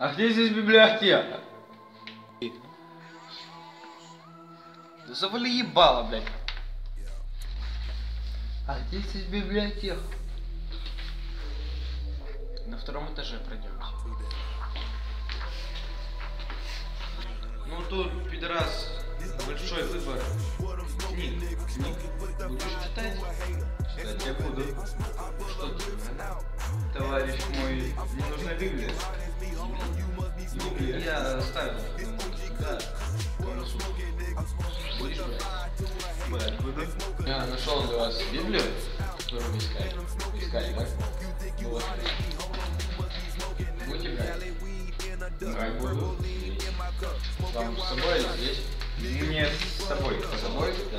А где здесь библиотека? Да завали ебало, блядь. А где здесь библиотека? На втором этаже пройдемте. Ну тут, пидорас, большой выбор книг. Будешь читать? Читать я буду. Что тебе? Товарищ мой, не нужна Библия? Библию я оставил. Да. Будешь брать? Брать буду. Я нашел для вас Библию, которую вы искали. Искали, да? Вот. Будете брать? Брать буду. Вам с собой или здесь? Мне с собой. С собой? Да.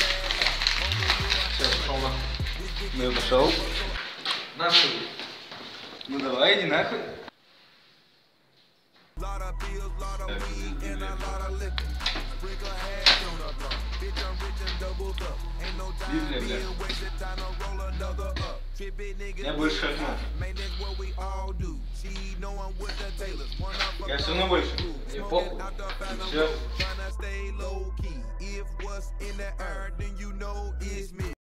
Все, пошел нахуй. Ну я пошел. Нахуй. Ну давай, иди нахуй. Библия, бля. Я больше шагнул. Я все равно больше. Мне похуй. И все.